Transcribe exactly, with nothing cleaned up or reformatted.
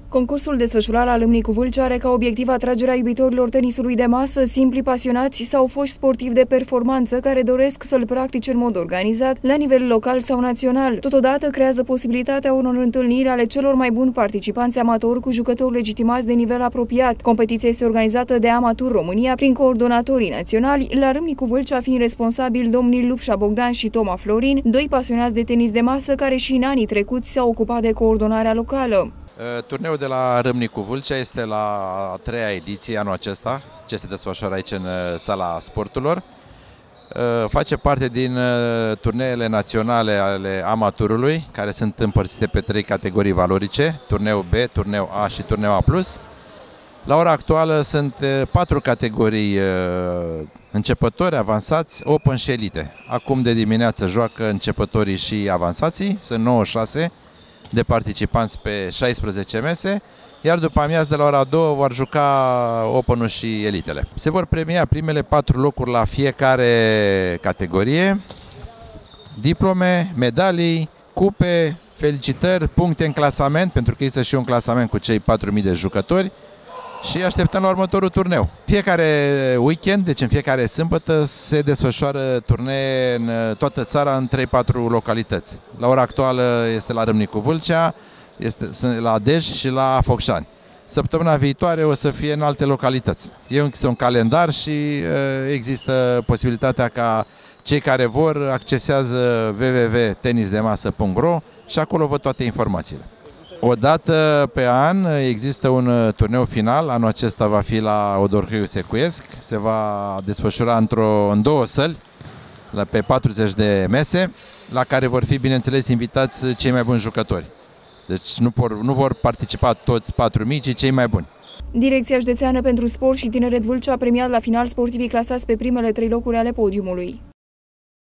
Concursul desfășurat la Râmnicu Vâlcea are ca obiectiv atragerea iubitorilor tenisului de masă, simpli pasionați sau foști sportivi de performanță care doresc să-l practice în mod organizat la nivel local sau național. Totodată creează posibilitatea unor întâlniri ale celor mai buni participanți amatori cu jucători legitimați de nivel apropiat. Competiția este organizată de Amatur România prin coordonatorii naționali, la Râmnicu Vâlcea fiind responsabili domnii Lupșa Bogdan și Toma Florin, doi pasionați de tenis de masă care și în anii trecuți s-au ocupat de coordonarea locală. Turneul de la Râmnicu Vâlcea este la a treia ediție anul acesta, ce se desfășoară aici în Sala Sporturilor. Face parte din turneele naționale ale amaturului, care sunt împărțite pe trei categorii valorice, turneu B, turneu A și turneu A plus. La ora actuală sunt patru categorii începători, avansați, open și elite. Acum de dimineață joacă începătorii și avansații, sunt nouăzeci și șase de participanți pe șaisprezece mese, iar după amiază de la ora două vor juca Open-ul și elitele. Se vor premia primele patru locuri la fiecare categorie, diplome, medalii, cupe, felicitări, puncte în clasament, pentru că există și un clasament cu cei patru mii de jucători, și așteptăm la următorul turneu. Fiecare weekend, deci în fiecare sâmbătă, se desfășoară turnee în toată țara, în trei patru localități. La ora actuală este la Râmnicu Vâlcea, este la Dej și la Focșani. Săptămâna viitoare o să fie în alte localități. Este un calendar și există posibilitatea ca cei care vor accesează w w w punct tenis de masă punct ro și acolo văd toate informațiile. O dată pe an există un turneu final, anul acesta va fi la Odorheiu Secuiesc, se va desfășura într-o, în două săli, la, pe patruzeci de mese, la care vor fi, bineînțeles, invitați cei mai buni jucători. Deci nu vor, nu vor participa toți patru mii, ci cei mai buni. Direcția Județeană pentru Sport și Tineret Vâlcea a premiat la final sportivii clasați pe primele trei locuri ale podiumului.